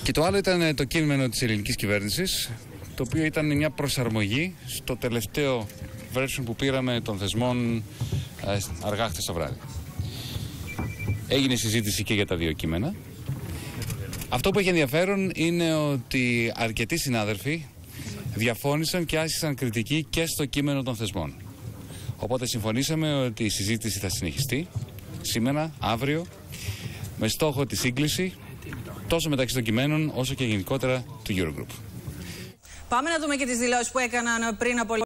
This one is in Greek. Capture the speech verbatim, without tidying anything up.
Και το άλλο ήταν το κείμενο της ελληνικής κυβέρνησης, το οποίο ήταν μια προσαρμογή στο τελευταίο version που πήραμε των θεσμών αργά χθες το βράδυ. Έγινε συζήτηση και για τα δύο κείμενα. Αυτό που έχει ενδιαφέρον είναι ότι αρκετοί συνάδελφοι διαφώνησαν και άσκησαν κριτική και στο κείμενο των θεσμών. Οπότε συμφωνήσαμε ότι η συζήτηση θα συνεχιστεί σήμερα, αύριο, με στόχο τη σύγκληση τόσο μεταξύ των κειμένων όσο και γενικότερα του Eurogroup. Πάμε να δούμε και τις δηλώσεις που έκαναν πριν από